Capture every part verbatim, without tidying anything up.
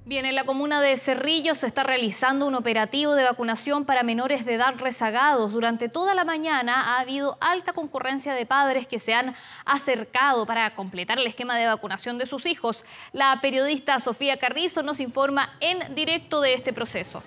Bien, en la comuna de Cerrillos se está realizando un operativo de vacunación para menores de edad rezagados. Durante toda la mañana ha habido alta concurrencia de padres que se han acercado para completar el esquema de vacunación de sus hijos. La periodista Sofía Carrizo nos informa en directo de este proceso.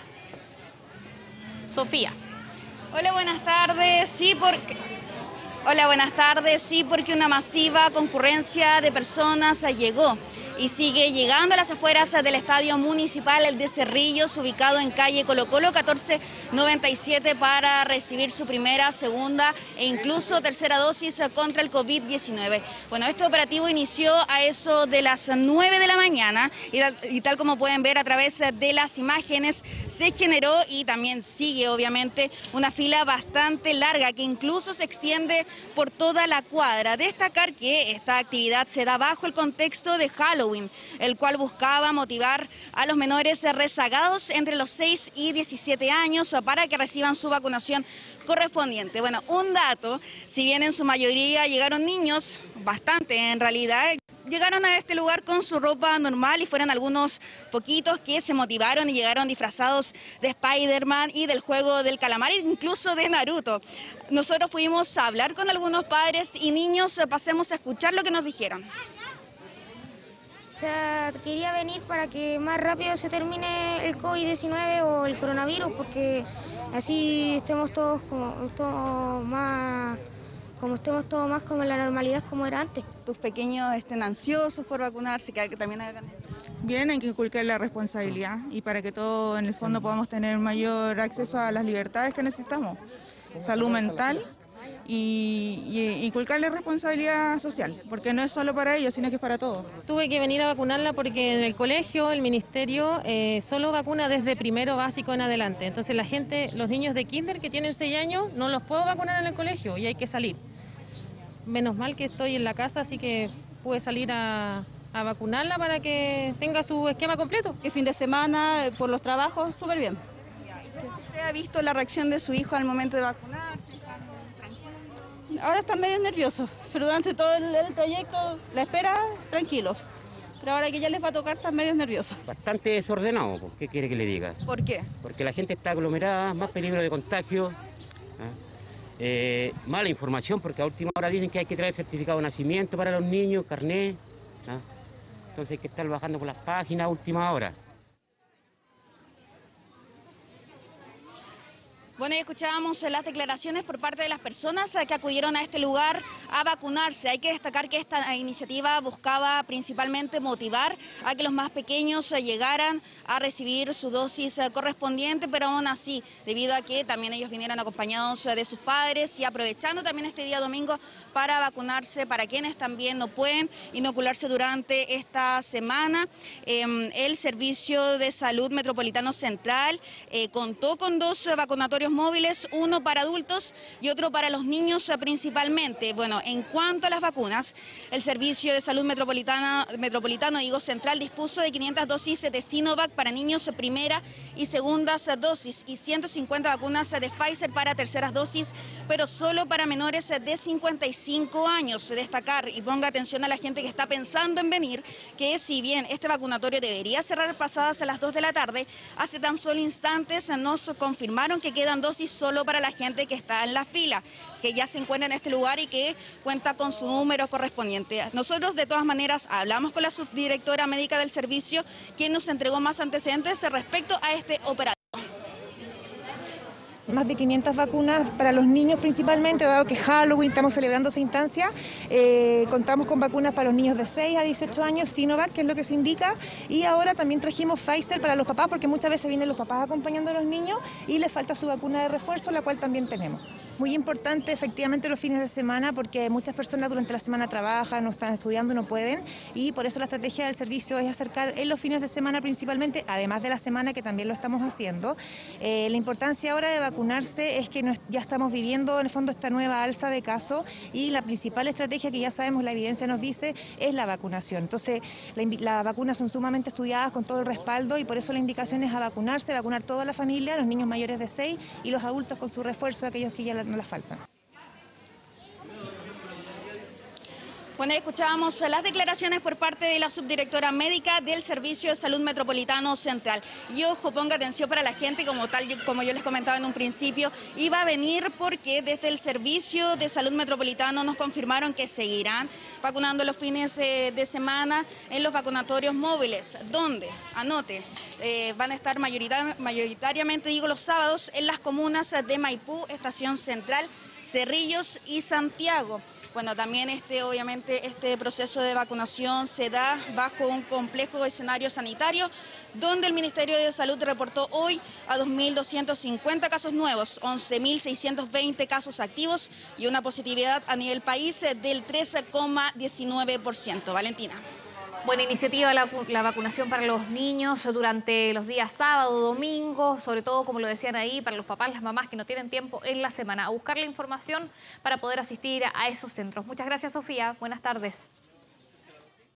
Sofía. Hola, buenas tardes. Sí, porque... Hola, buenas tardes. Sí, porque una masiva concurrencia de personas llegó y sigue llegando a las afueras del Estadio Municipal de Cerrillos, ubicado en calle Colo Colo catorce noventa y siete, para recibir su primera, segunda e incluso tercera dosis contra el COVID diecinueve. Bueno, este operativo inició a eso de las nueve de la mañana y tal, y tal como pueden ver a través de las imágenes, se generó y también sigue obviamente una fila bastante larga que incluso se extiende por toda la cuadra. Destacar que esta actividad se da bajo el contexto de Halloween, el cual buscaba motivar a los menores rezagados entre los seis y diecisiete años para que reciban su vacunación correspondiente. Bueno, un dato, si bien en su mayoría llegaron niños, bastante en realidad, llegaron a este lugar con su ropa normal y fueron algunos poquitos que se motivaron y llegaron disfrazados de Spider-Man y del juego del calamar, incluso de Naruto. Nosotros pudimos hablar con algunos padres y niños, pasemos a escuchar lo que nos dijeron. O sea, quería venir para que más rápido se termine el COVID diecinueve o el coronavirus, porque así estemos todos como todos más, como estemos todos más como en la normalidad como era antes. Tus pequeños estén ansiosos por vacunarse, que también hagan... Bien, hay que inculcar la responsabilidad y para que todos en el fondo podamos tener mayor acceso a las libertades que necesitamos. Salud mental y, y inculcarle responsabilidad social, porque no es solo para ellos, sino que es para todos. Tuve que venir a vacunarla porque en el colegio, el ministerio, eh, solo vacuna desde primero básico en adelante. Entonces la gente, los niños de kinder que tienen seis años, no los puedo vacunar en el colegio y hay que salir. Menos mal que estoy en la casa, así que pude salir a, a vacunarla para que tenga su esquema completo. El fin de semana, por los trabajos, súper bien. ¿Usted ha visto la reacción de su hijo al momento de vacunarse? Ahora están medio nerviosos, pero durante todo el, el trayecto, la espera, tranquilo. Pero ahora que ya les va a tocar, están medio nerviosos. Bastante desordenado, ¿qué quiere que le diga? ¿Por qué? Porque la gente está aglomerada, más peligro de contagio, ¿ah? eh, mala información, porque a última hora dicen que hay que traer certificado de nacimiento para los niños, carnet, ¿ah? Entonces hay que estar bajando por las páginas a última hora. Bueno, y escuchábamos las declaraciones por parte de las personas que acudieron a este lugar a vacunarse. Hay que destacar que esta iniciativa buscaba principalmente motivar a que los más pequeños llegaran a recibir su dosis correspondiente, pero aún así, debido a que también ellos vinieron acompañados de sus padres y aprovechando también este día domingo para vacunarse, para quienes también no pueden inocularse durante esta semana. Eh, el Servicio de Salud Metropolitano Central eh, contó con dos vacunatorios móviles, uno para adultos y otro para los niños principalmente. Bueno, en cuanto a las vacunas, el Servicio de Salud Metropolitana, Metropolitano, digo, Central, dispuso de quinientas dosis de Sinovac para niños primera y segundas dosis y ciento cincuenta vacunas de Pfizer para terceras dosis, pero solo para menores de cincuenta y cinco años. Destacar y ponga atención a la gente que está pensando en venir, que si bien este vacunatorio debería cerrar pasadas a las dos de la tarde, hace tan solo instantes nos confirmaron que quedan dosis solo para la gente que está en la fila, que ya se encuentra en este lugar y que cuenta con su número correspondiente. Nosotros de todas maneras hablamos con la subdirectora médica del servicio, quien nos entregó más antecedentes respecto a este operativo. Más de quinientas vacunas para los niños principalmente, dado que Halloween estamos celebrando esa instancia. Eh, contamos con vacunas para los niños de seis a dieciocho años, Sinovac, que es lo que se indica, y ahora también trajimos Pfizer para los papás, porque muchas veces vienen los papás acompañando a los niños y les falta su vacuna de refuerzo, la cual también tenemos. Muy importante efectivamente los fines de semana, porque muchas personas durante la semana trabajan, no están estudiando, no pueden, y por eso la estrategia del servicio es acercar en los fines de semana principalmente, además de la semana que también lo estamos haciendo. Eh, la importancia ahora de vacunar vacunarse es que nos, ya estamos viviendo en el fondo esta nueva alza de casos y la principal estrategia que ya sabemos, la evidencia nos dice, es la vacunación. Entonces las la vacunas son sumamente estudiadas con todo el respaldo y por eso la indicación es a vacunarse, vacunar toda la familia, los niños mayores de seis y los adultos con su refuerzo, aquellos que ya no les faltan. Bueno, escuchábamos las declaraciones por parte de la subdirectora médica del Servicio de Salud Metropolitano Central. Y ojo, ponga atención para la gente, como tal, como yo les comentaba en un principio, iba a venir porque desde el Servicio de Salud Metropolitano nos confirmaron que seguirán vacunando los fines de semana en los vacunatorios móviles, donde, anote, eh, van a estar mayorita, mayoritariamente, digo, los sábados en las comunas de Maipú, Estación Central, Cerrillos y Santiago. Bueno, también este, obviamente este proceso de vacunación se da bajo un complejo escenario sanitario donde el Ministerio de Salud reportó hoy a dos mil doscientos cincuenta casos nuevos, once mil seiscientos veinte casos activos y una positividad a nivel país del trece coma diecinueve por ciento. Valentina. Buena iniciativa la, la vacunación para los niños durante los días sábado, domingo, sobre todo, como lo decían ahí, para los papás, las mamás que no tienen tiempo en la semana, a buscar la información para poder asistir a esos centros. Muchas gracias, Sofía. Buenas tardes.